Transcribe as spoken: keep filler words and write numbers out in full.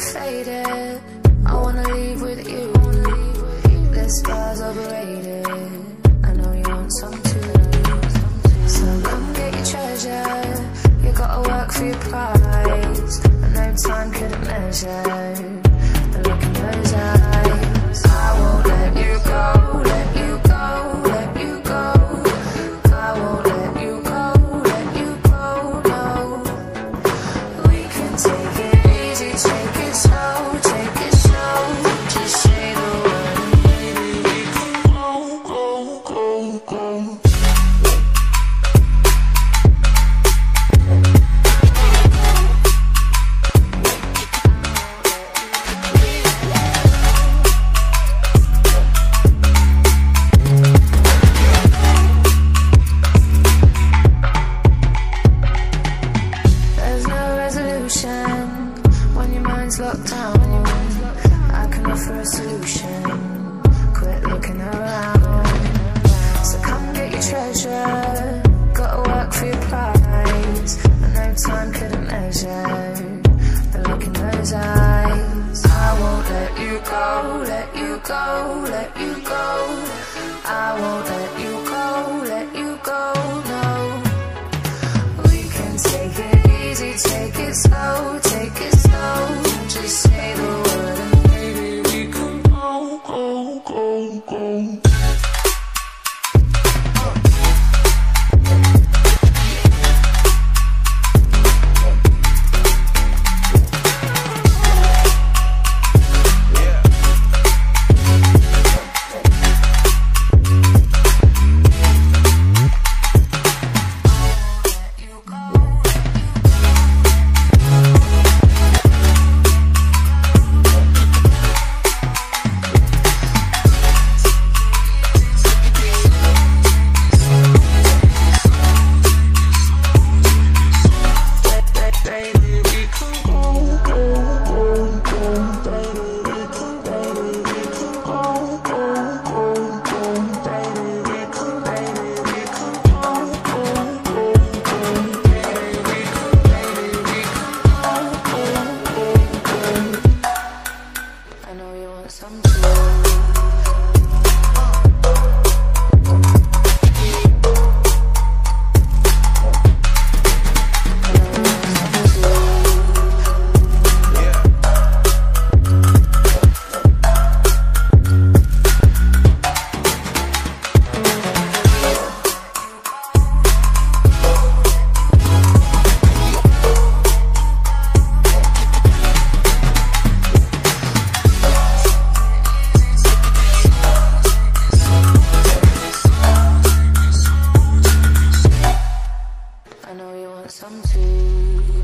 faded. I wanna leave with you. This bar's overrated. I know you want some too. So come get your treasure. You gotta work for your prize. And no time couldn't measure the look in those eyes. I won't let you go, let you go, let you go. I won't let you go, let you go, no. We can take it easy, take it slow, take it slow. Just say the word and baby we can go, go, go, go. When your mind's locked down, I can offer a solution. Quit looking around. So come get your treasure. Gotta work for your prize. And no time couldn't measure the look in those eyes. I won't let you go, let you go, let you go. I won't let you go, let you go, no. We can take it easy, take it slow, take it slow. Just say the word and baby we can go, go, go, go. I know you want some too.